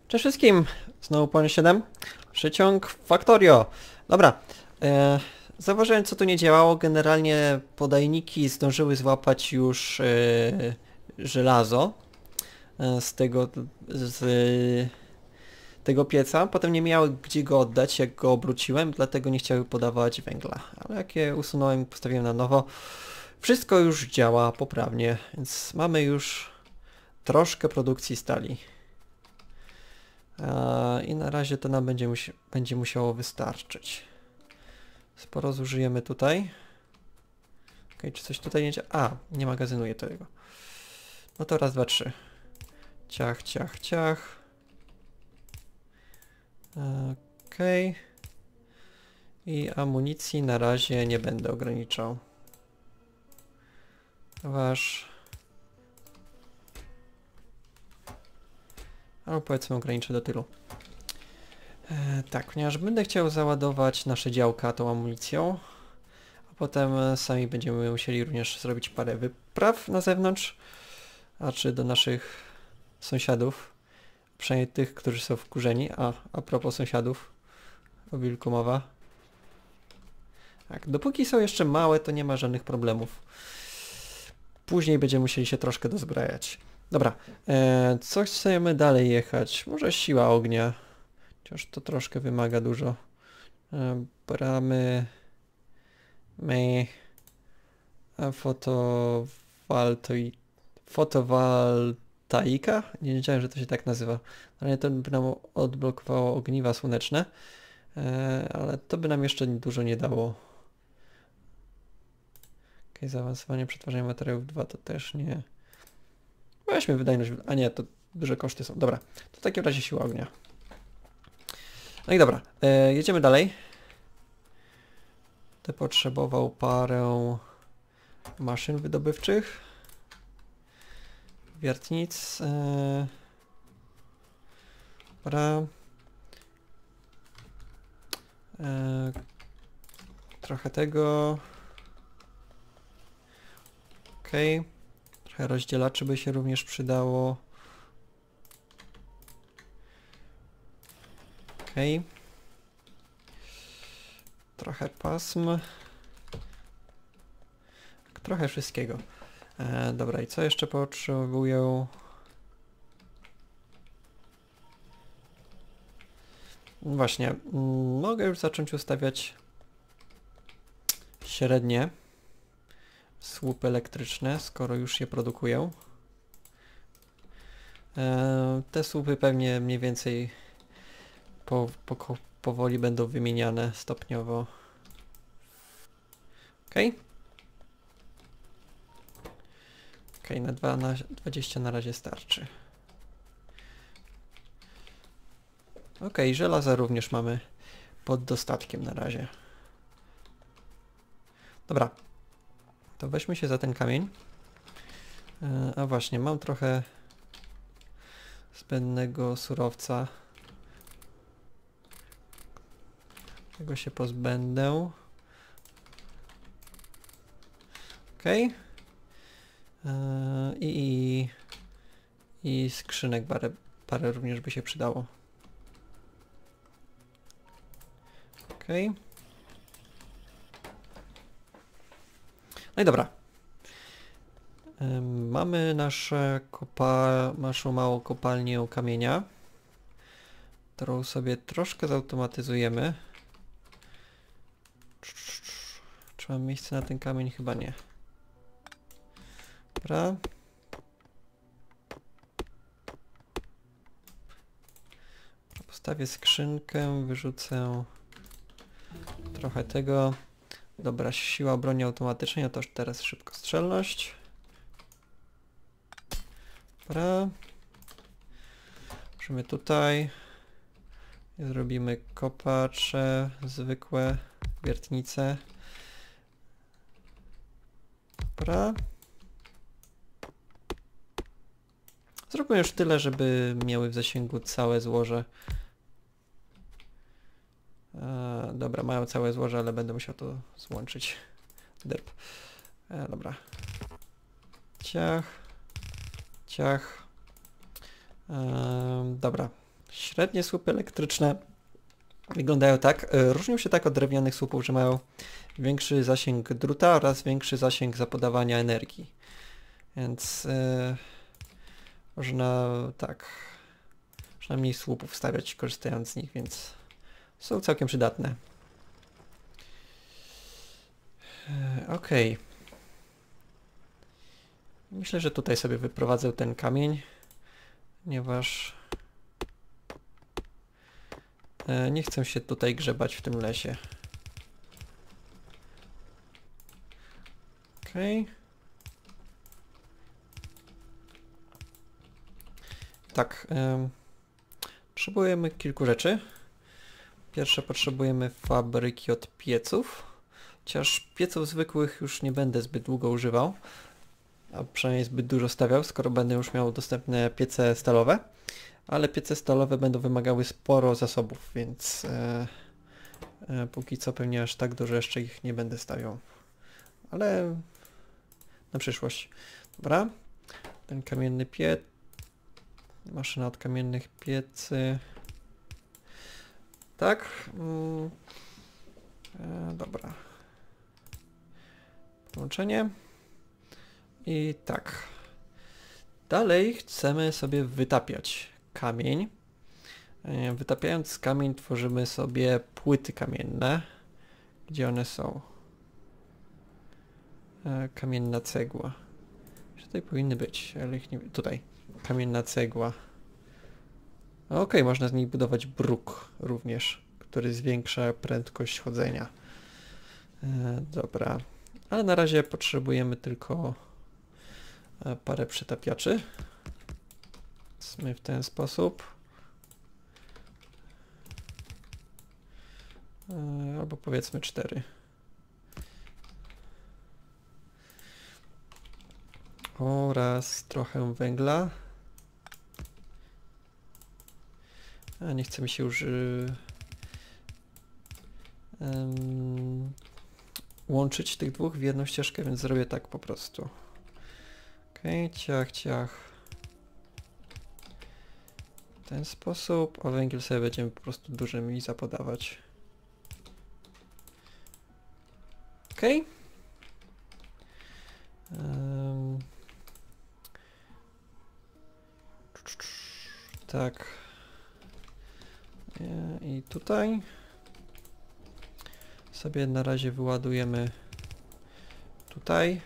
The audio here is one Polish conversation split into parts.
Cześć wszystkim! Znowu Pony 7. Przyciąg Factorio. Dobra. Zauważyłem co tu nie działało. Generalnie podajniki zdążyły złapać już żelazo z tego pieca. Potem nie miały gdzie go oddać, jak go obróciłem, dlatego nie chciały podawać węgla. Ale jak je usunąłem i postawiłem na nowo, wszystko już działa poprawnie, więc mamy już troszkę produkcji stali. I na razie to nam będzie musiało wystarczyć. Sporo zużyjemy tutaj. Ok, czy coś tutaj nie działa? A, nie magazynuje tego. No to raz, dwa, trzy. Ciach, ciach, ciach. Ok. I amunicji na razie nie będę ograniczał. Ponieważ... albo powiedzmy ograniczę do tylu. Tak, ponieważ będę chciał załadować nasze działka tą amunicją, a potem sami będziemy musieli również zrobić parę wypraw na zewnątrz, a czy do naszych sąsiadów, przynajmniej tych, którzy są wkurzeni. A propos sąsiadów, o wilku mowa. Tak, dopóki są jeszcze małe, to nie ma żadnych problemów. Później będziemy musieli się troszkę dozbrajać. Dobra, co chcemy dalej jechać? Może siła ognia. Chociaż to troszkę wymaga dużo. Bramy... Fotowoltaika? Nie wiedziałem, że to się tak nazywa. Ale to by nam odblokowało ogniwa słoneczne. Ale to by nam jeszcze dużo nie dało. Ok, zaawansowanie przetwarzania materiałów 2 to też nie. Weźmy wydajność. A nie, to duże koszty są. Dobra, to w takim razie siła ognia. No i dobra, jedziemy dalej. Te potrzebował parę maszyn wydobywczych. Wiertnic. Dobra. Trochę tego. Ok. Trochę rozdzielaczy by się również przydało. Ok. Trochę pasm. Trochę wszystkiego. Dobra, i co jeszcze potrzebuję? Właśnie, mogę już zacząć ustawiać średnie słupy elektryczne, skoro już je produkuję. Te słupy pewnie mniej więcej powoli będą wymieniane stopniowo. Ok. Ok, na 20 na razie starczy. Ok, żelaza również mamy pod dostatkiem na razie. Dobra, to weźmy się za ten kamień. A właśnie, mam trochę zbędnego surowca. Tego się pozbędę. Ok. I skrzynek parę również by się przydało. Ok. No i dobra. Mamy naszą małą kopalnię kamienia, którą sobie troszkę zautomatyzujemy. Czy mam miejsce na ten kamień? Chyba nie. Dobra. Postawię skrzynkę, wyrzucę trochę tego. Dobra, siła broni automatycznej, a to już teraz szybkostrzelność. Dobra. Możemy tutaj. Zrobimy kopacze, zwykłe wiertnice. Dobra. Zróbmy już tyle, żeby miały w zasięgu całe złoże. Dobra, mają całe złoże, ale będę musiał to złączyć. Derp. Dobra. Ciach. Ciach. Dobra. Średnie słupy elektryczne wyglądają tak. Różnią się tak od drewnianych słupów, że mają większy zasięg druta oraz większy zasięg zapodawania energii. Więc można tak, można mniej słupów stawiać korzystając z nich, więc są całkiem przydatne. Okej. Myślę, że tutaj sobie wyprowadzę ten kamień, ponieważ nie chcę się tutaj grzebać w tym lesie. Okej. Tak. Potrzebujemy kilku rzeczy. Pierwsze potrzebujemy fabryki od pieców. Chociaż pieców zwykłych już nie będę zbyt długo używał. A przynajmniej zbyt dużo stawiał, skoro będę już miał dostępne piece stalowe. Ale piece stalowe będą wymagały sporo zasobów, więc póki co pewnie aż tak dużo jeszcze ich nie będę stawiał. Ale na przyszłość. Dobra. Ten kamienny piec. Maszyna od kamiennych piecy. Tak. Dobra. Połączenie. I tak. Dalej chcemy sobie wytapiać kamień. Wytapiając kamień tworzymy sobie płyty kamienne. Gdzie one są? Kamienna cegła. Tutaj powinny być, ale ich nie... Tutaj. Kamienna cegła. Okej, można z niej budować bruk również, który zwiększa prędkość chodzenia. Dobra. Ale na razie potrzebujemy tylko parę przetapiaczy. Weźmy w ten sposób. Albo powiedzmy 4. Oraz trochę węgla. A nie chce mi się już łączyć tych dwóch w jedną ścieżkę, więc zrobię tak po prostu. Okej, ciach, ciach. W ten sposób, a węgiel sobie będziemy po prostu dużymi zapodawać. Okej. Tak. I tutaj sobie na razie wyładujemy tutaj.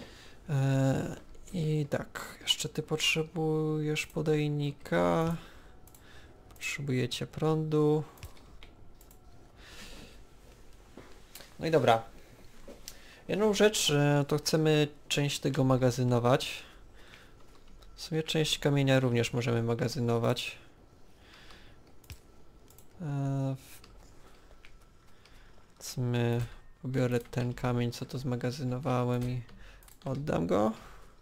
I tak, jeszcze ty potrzebujesz podajnika. Potrzebujecie prądu. No i dobra. Jedną rzecz, to chcemy część tego magazynować. W sumie część kamienia również możemy magazynować. Pobiorę ten kamień, co to zmagazynowałem i oddam go.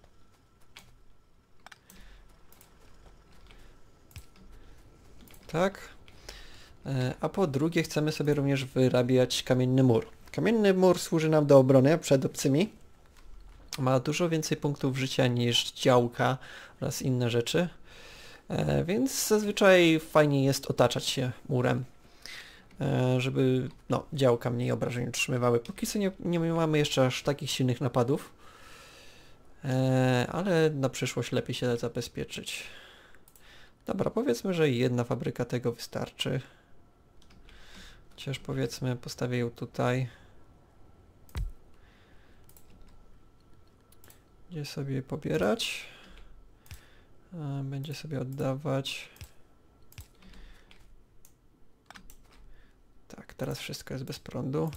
Tak. A po drugie chcemy sobie również wyrabiać kamienny mur. Kamienny mur służy nam do obrony przed obcymi. Ma dużo więcej punktów życia niż działka oraz inne rzeczy. Więc zazwyczaj fajnie jest otaczać się murem, żeby działka mniej obrażeń utrzymywały. Póki co nie mamy jeszcze aż takich silnych napadów, ale na przyszłość lepiej się zabezpieczyć. Dobra, powiedzmy, że jedna fabryka tego wystarczy. Chociaż powiedzmy, postawię ją tutaj. Będzie sobie pobierać. Będzie sobie oddawać. Tak, teraz wszystko jest bez prądu.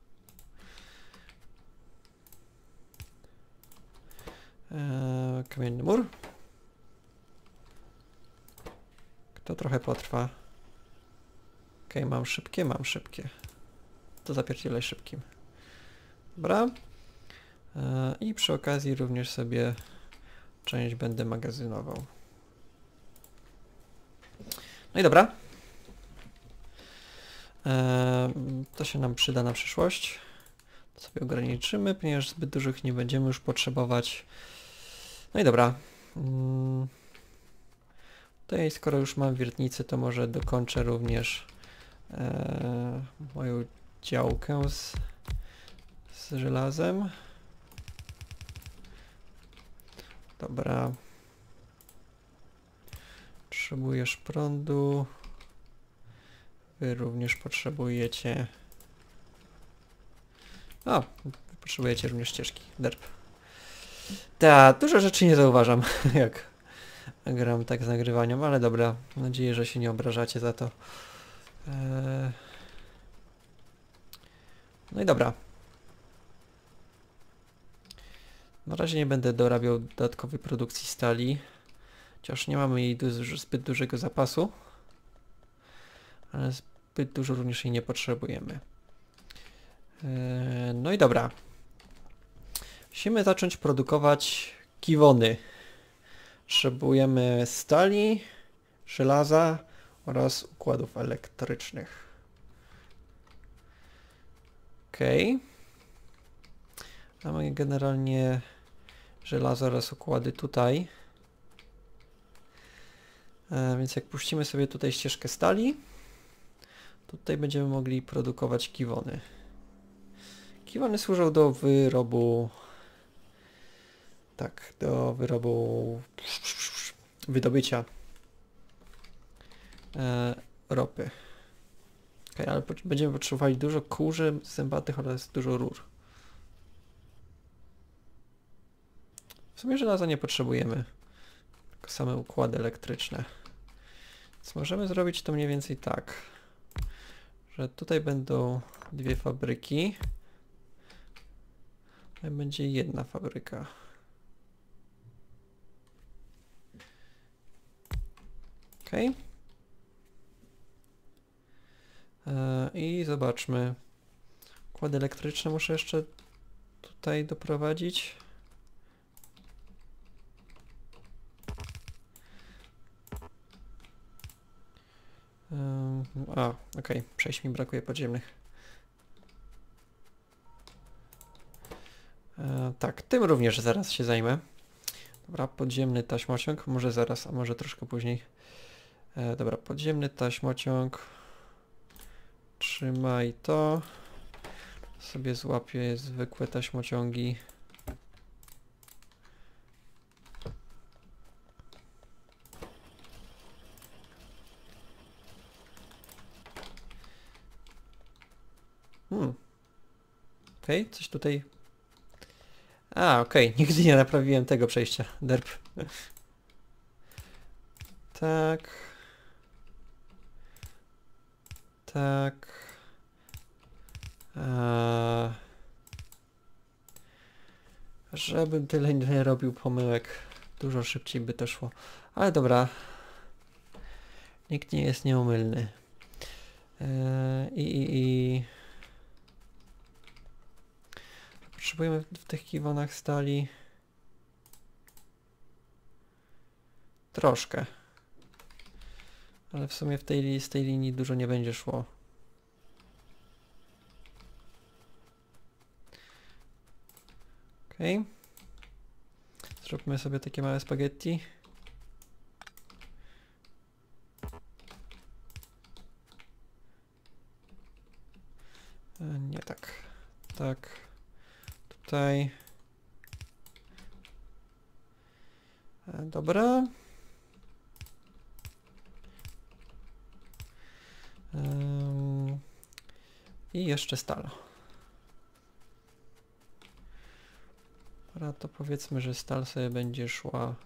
Kamienny mur. To trochę potrwa. Okej, mam szybkie, mam szybkie. To zapierdzielaj szybkim. Dobra. I przy okazji również sobie część będę magazynował. No i dobra. To się nam przyda na przyszłość. To sobie ograniczymy, ponieważ zbyt dużych nie będziemy już potrzebować. No i dobra. Tutaj skoro już mam wiertnicę, to może dokończę również moją działkę z żelazem. Dobra. Potrzebujesz prądu. Wy również potrzebujecie... O, potrzebujecie również ścieżki. Derp. Tak, dużo rzeczy nie zauważam, jak gram tak z nagrywaniem, ale dobra. Mam nadzieję, że się nie obrażacie za to. No i dobra. Na razie nie będę dorabiał dodatkowej produkcji stali. Chociaż nie mamy jej zbyt dużego zapasu. Ale zbyt dużo również jej nie potrzebujemy. No i dobra. Musimy zacząć produkować kiwony. Potrzebujemy stali, żelaza oraz układów elektrycznych. Okej. Mamy generalnie żelazo oraz układy tutaj. Więc jak puścimy sobie tutaj ścieżkę stali, tutaj będziemy mogli produkować kiwony. Kiwony służą do wyrobu... Tak, do wydobycia ropy. Okay, ale będziemy potrzebowali dużo kurzy zębatych oraz dużo rur. W sumie żelaza nie potrzebujemy, tylko same układy elektryczne. Więc możemy zrobić to mniej więcej tak, że tutaj będą dwie fabryki. Tutaj będzie jedna fabryka. Ok. I zobaczmy. Układy elektryczne muszę jeszcze tutaj doprowadzić. Okej, przejść mi brakuje podziemnych. Tak, tym również zaraz się zajmę. Dobra, podziemny taśmociąg, może zaraz, a może troszkę później. Dobra, podziemny taśmociąg. Trzymaj to. Sobie złapię zwykłe taśmociągi. Okej, coś tutaj... okej, nigdy nie naprawiłem tego przejścia. Derp. Tak. Tak. Żebym tyle nie robił pomyłek, dużo szybciej by to szło. Ale dobra. Nikt nie jest nieomylny. Potrzebujemy w tych kiwonach stali troszkę. Ale w sumie z tej linii dużo nie będzie szło. Okej. Zróbmy sobie takie małe spaghetti. Nie tak. Tak. Tutaj. Dobra. I jeszcze stal. Dobra, to powiedzmy, że stal sobie będzie szła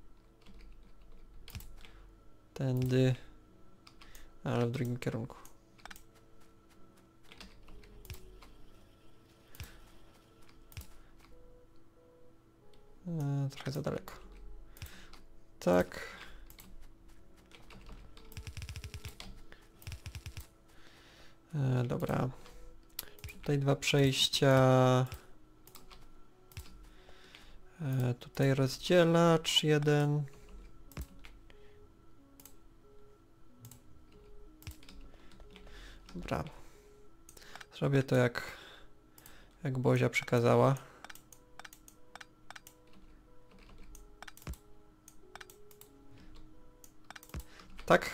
tędy, ale w drugim kierunku. Trochę za daleko. Tak. Dobra. Tutaj dwa przejścia. Tutaj rozdzielacz jeden. Dobra. Zrobię to jak Bozia przekazała. Tak.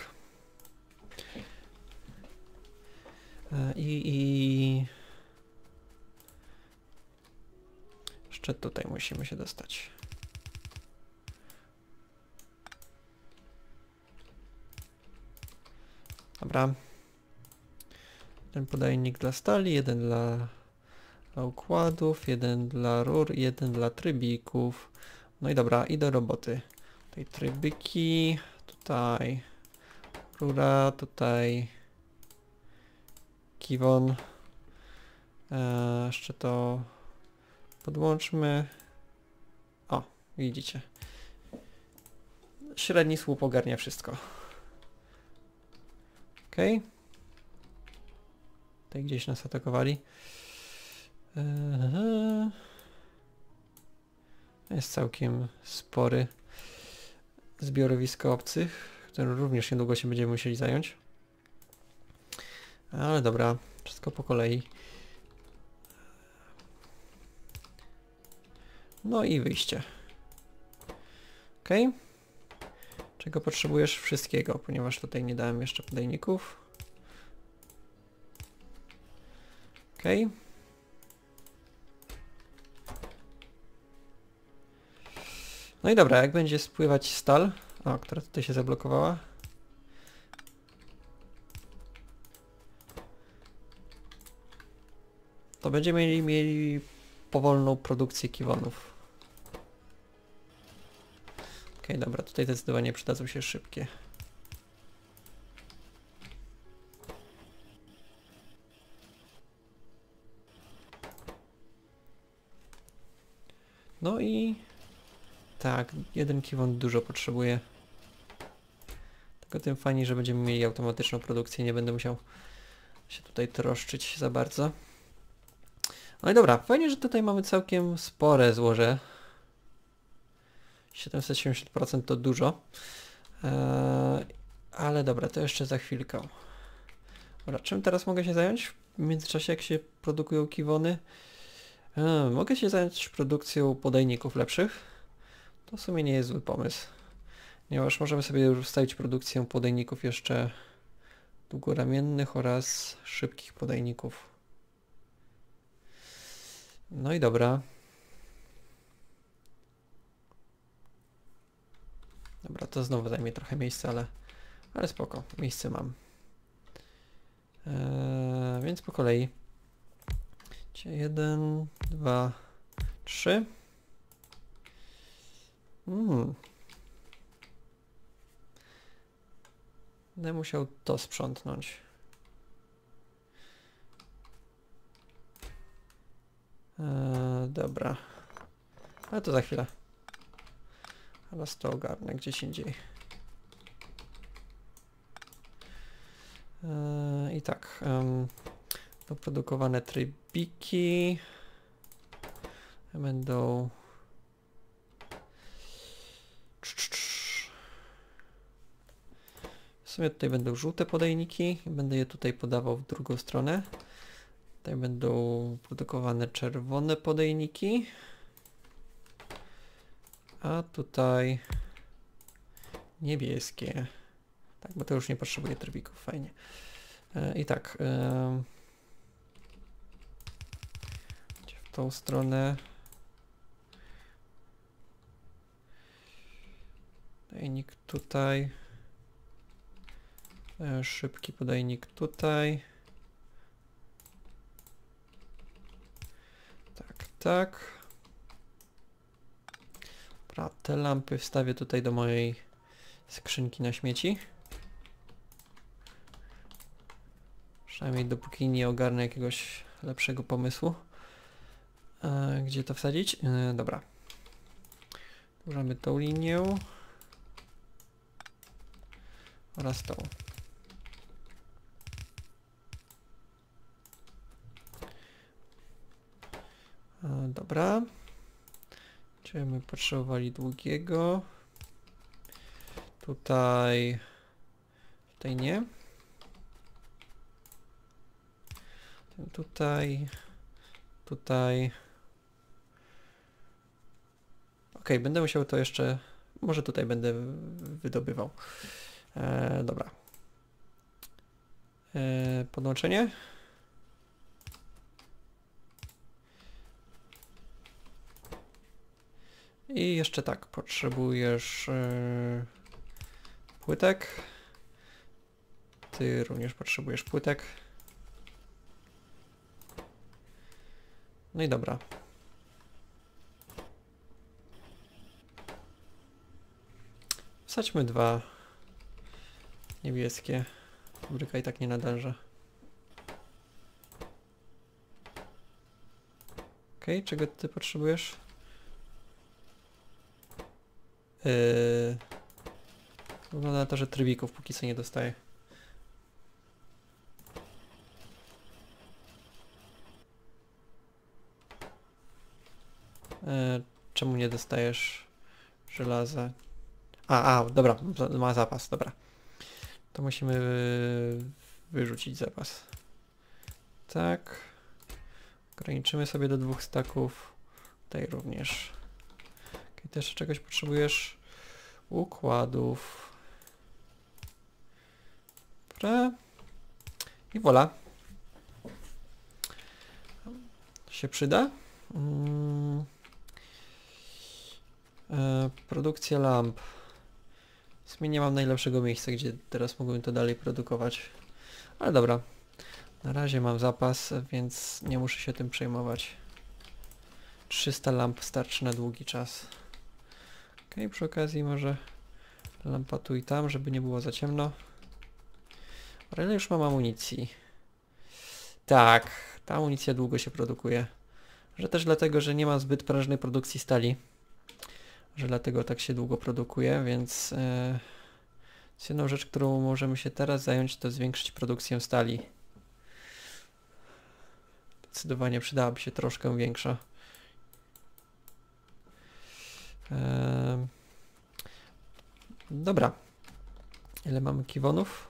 I jeszcze tutaj musimy się dostać. Dobra. Jeden podajnik dla stali, jeden dla układów, jeden dla rur, jeden dla trybików. No i dobra, i do roboty. Tutaj trybyki, tutaj rura, tutaj kiwon. Jeszcze to podłączmy. O, widzicie. Średni słup ogarnia wszystko. Ok. Tutaj gdzieś nas atakowali. Jest całkiem spory zbiorowisko obcych, którym również niedługo się będziemy musieli zająć. Ale dobra, wszystko po kolei. No i wyjście. Ok. Czego potrzebujesz? Wszystkiego, ponieważ tutaj nie dałem jeszcze podajników. Ok. No i dobra, jak będzie spływać stal, która tutaj się zablokowała. To będziemy mieli powolną produkcję kiwonów. Ok, dobra, tutaj zdecydowanie przydadzą się szybkie. No i tak, jeden kiwon dużo potrzebuje. Tylko tym fajnie, że będziemy mieli automatyczną produkcję, nie będę musiał się tutaj troszczyć za bardzo. No i dobra, fajnie, że tutaj mamy całkiem spore złoże. 770% to dużo. Ale dobra, to jeszcze za chwilkę. Dobra, czym teraz mogę się zająć? W międzyczasie jak się produkują kiwony? Mogę się zająć produkcją podajników lepszych. To w sumie nie jest zły pomysł. Ponieważ możemy sobie już wstawić produkcję podajników jeszcze długoramiennych oraz szybkich podajników. No i dobra. Dobra, to znowu zajmie trochę miejsca, ale spoko, miejsce mam. Więc po kolei. 1, 2, 3. Będę musiał to sprzątnąć. Dobra. Ale to za chwilę. Teraz to ogarnę gdzieś indziej. I tak. Doprodukowane trybiki. Będą... W sumie tutaj będą żółte podajniki. Będę je tutaj podawał w drugą stronę. Tutaj będą produkowane czerwone podajniki. A tutaj niebieskie. Tak, bo to już nie potrzebuje trybików, fajnie. I tak. W tą stronę. Podajnik tutaj. Szybki podajnik tutaj. Tak, tak. Dobra, te lampy wstawię tutaj do mojej skrzynki na śmieci. Przynajmniej dopóki nie ogarnę jakiegoś lepszego pomysłu. Gdzie to wsadzić? Dobra. Dłużamy tą linię. Oraz tą. Dobra. Będziemy potrzebowali długiego. Tutaj nie. Tutaj. Ok, będę musiał to jeszcze... Może tutaj będę wydobywał. Dobra. Podłączenie. I jeszcze tak, potrzebujesz płytek. Ty również potrzebujesz płytek. No i dobra. Wsadźmy 2 niebieskie. Fabryka i tak nie nadąża. Okej, czego ty potrzebujesz? Wygląda na to, że trybików póki co nie dostaję. Czemu nie dostajesz żelaza? Dobra, ma zapas, dobra. To musimy wyrzucić zapas. Tak. Ograniczymy sobie do 2 staków. Tutaj również. Okay, ty jeszcze czegoś potrzebujesz? Układów. Dobra. I voilà. Się przyda. Produkcja lamp. W sumie nie mam najlepszego miejsca, gdzie teraz mógłbym to dalej produkować. Ale dobra. Na razie mam zapas, więc nie muszę się tym przejmować. 300 lamp starczy na długi czas. Ok, przy okazji może lampa tu i tam, żeby nie było za ciemno. Ale ile już mam amunicji? Tak, ta amunicja długo się produkuje. Że też dlatego, że nie ma zbyt prężnej produkcji stali. Że dlatego tak się długo produkuje, więc jedną rzecz, którą możemy się teraz zająć, to zwiększyć produkcję stali. Zdecydowanie przydałaby się troszkę większa. Dobra. Ile mamy kiwonów?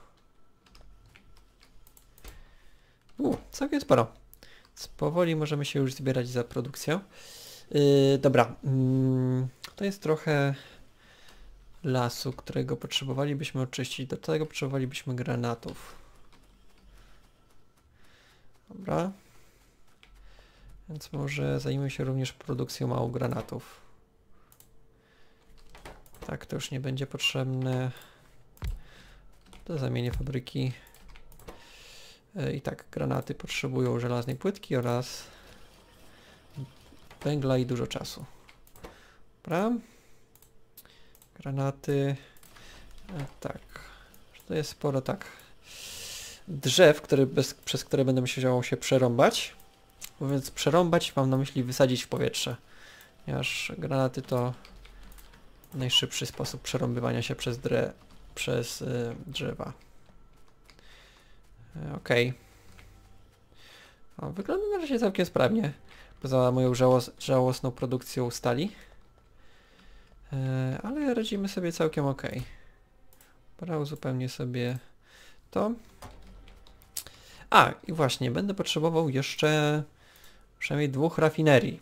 Całkiem sporo. Powoli możemy się już zbierać za produkcję. Dobra. To jest trochę lasu, którego potrzebowalibyśmy oczyścić. Do tego potrzebowalibyśmy granatów. Dobra. Więc może zajmę się również produkcją mało granatów. Tak, to już nie będzie potrzebne. To zamienię fabryki. I tak, granaty potrzebują żelaznej płytki oraz węgla i dużo czasu. Dobra. Granaty. Tak. To jest sporo tak drzew, przez które będę musiał się przerąbać. Mówiąc przerąbać, mam na myśli wysadzić w powietrze. Ponieważ granaty to najszybszy sposób przerąbywania się przez drzewa. Okej. Wygląda na razie całkiem sprawnie. Poza moją żałosną produkcją stali. Ale radzimy sobie całkiem ok. Dobra, uzupełnię sobie to. I właśnie, będę potrzebował jeszcze przynajmniej 2 rafinerii.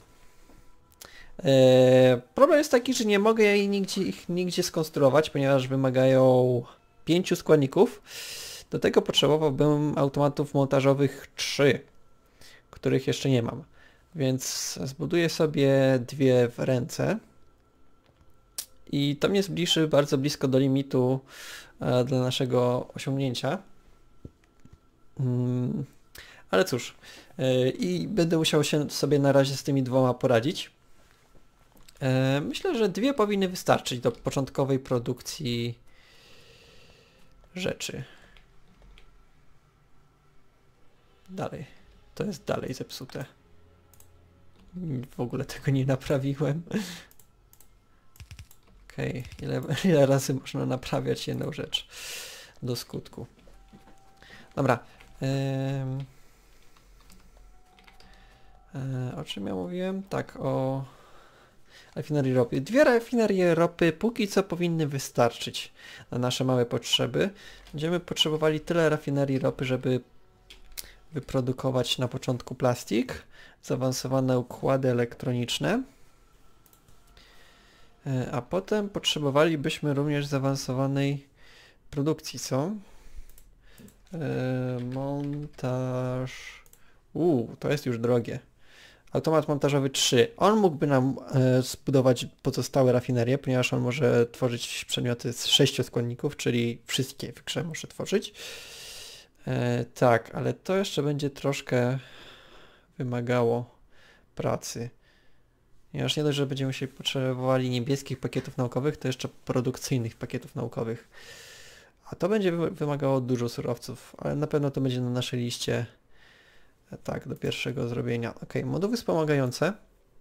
Problem jest taki, że nie mogę ich nigdzie skonstruować, ponieważ wymagają 5 składników. Do tego potrzebowałbym automatów montażowych 3, których jeszcze nie mam. Więc zbuduję sobie 2 w ręce. I to mnie zbliży bardzo blisko do limitu dla naszego osiągnięcia. Ale cóż, i będę musiał się sobie na razie z tymi 2 poradzić. Myślę, że 2 powinny wystarczyć do początkowej produkcji rzeczy. Dalej. To jest dalej zepsute. W ogóle tego nie naprawiłem. Okej, ile razy można naprawiać jedną rzecz do skutku. Dobra. O czym ja mówiłem? Tak, o rafinerii ropy. 2 rafinerie ropy póki co powinny wystarczyć na nasze małe potrzeby. Będziemy potrzebowali tyle rafinerii ropy, żeby wyprodukować na początku plastik, zaawansowane układy elektroniczne, a potem potrzebowalibyśmy również zaawansowanej produkcji, co? Montaż... to jest już drogie. Automat montażowy 3. On mógłby nam zbudować pozostałe rafinerie, ponieważ on może tworzyć przedmioty z 6 składników, czyli wszystkie w grze może tworzyć. Tak, ale to jeszcze będzie troszkę wymagało pracy. Ponieważ nie dość, że będziemy się potrzebowali niebieskich pakietów naukowych, to jeszcze produkcyjnych pakietów naukowych. A to będzie wymagało dużo surowców, ale na pewno to będzie na naszej liście tak, do pierwszego zrobienia. Ok, moduły wspomagające.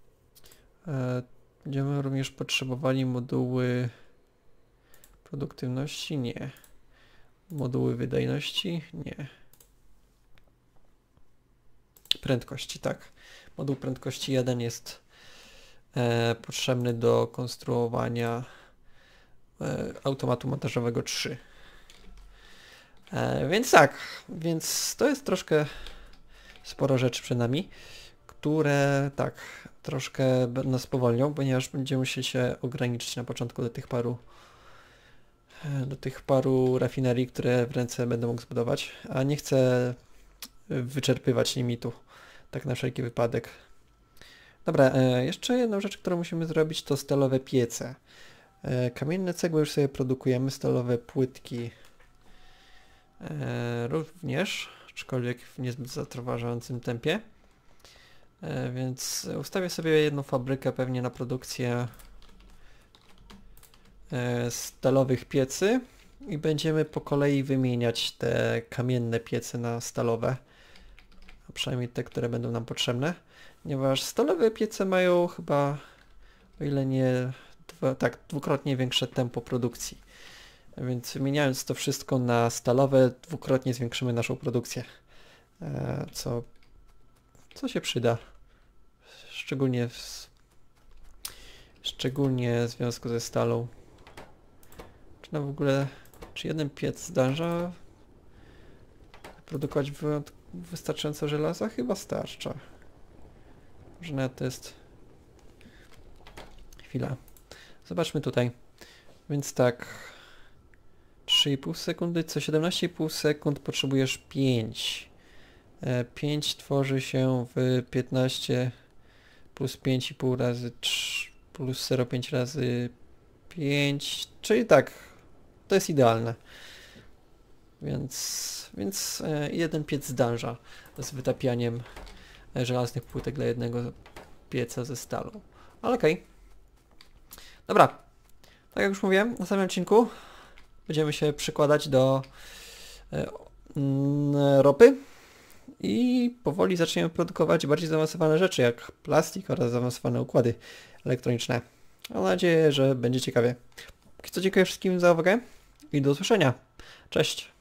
Będziemy również potrzebowali moduły produktywności? Nie. Moduły wydajności? Nie. Prędkości, tak. Moduł prędkości 1 jest potrzebny do konstruowania automatu montażowego 3. Więc tak, więc to jest troszkę sporo rzeczy przed nami, które tak troszkę nas powolnią, ponieważ będziemy musieli się ograniczyć na początku do tych paru rafinerii, które w ręce będę mógł zbudować, a nie chcę wyczerpywać limitu, tak na wszelki wypadek. Dobra, jeszcze jedną rzecz, którą musimy zrobić, to stalowe piece. Kamienne cegły już sobie produkujemy, stalowe płytki również, aczkolwiek w niezbyt zatrważającym tempie. Więc ustawię sobie jedną fabrykę pewnie na produkcję stalowych piecy i będziemy po kolei wymieniać te kamienne piece na stalowe, a przynajmniej te, które będą nam potrzebne, ponieważ stalowe piece mają chyba, o ile nie dwukrotnie większe tempo produkcji. Więc wymieniając to wszystko na stalowe, dwukrotnie zwiększymy naszą produkcję, co się przyda, szczególnie w związku ze stalą. Czy jeden piec zdąża produkować wystarczająco żelaza? Chyba starcza. Może nawet to jest... Chwila. Zobaczmy tutaj. Więc tak... 3,5 sekundy, co 17,5 sekund potrzebujesz 5. 5 tworzy się w 15 plus 5,5 razy 3 plus 0,5 razy 5, czyli tak, to jest idealne. Więc jeden piec zdąża z wytapianiem żelaznych płytek dla jednego pieca ze stalą. Ale okej. Dobra, tak jak już mówiłem na samym odcinku, będziemy się przykładać do ropy i powoli zaczniemy produkować bardziej zaawansowane rzeczy, jak plastik oraz zaawansowane układy elektroniczne. Mam nadzieję, że będzie ciekawie. Póki co dziękuję wszystkim za uwagę i do usłyszenia. Cześć!